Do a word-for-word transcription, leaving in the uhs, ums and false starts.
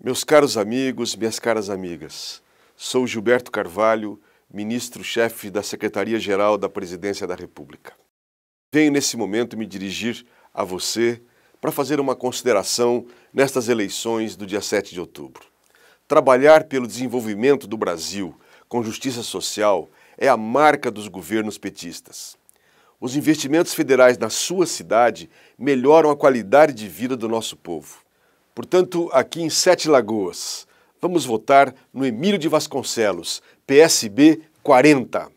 Meus caros amigos, minhas caras amigas, sou Gilberto Carvalho, ministro-chefe da Secretaria-Geral da Presidência da República. Venho nesse momento me dirigir a você para fazer uma consideração nestas eleições do dia sete de outubro. Trabalhar pelo desenvolvimento do Brasil com justiça social é a marca dos governos petistas. Os investimentos federais na sua cidade melhoram a qualidade de vida do nosso povo. Portanto, aqui em Sete Lagoas, vamos votar no Emílio de Vasconcelos, P S B quarenta.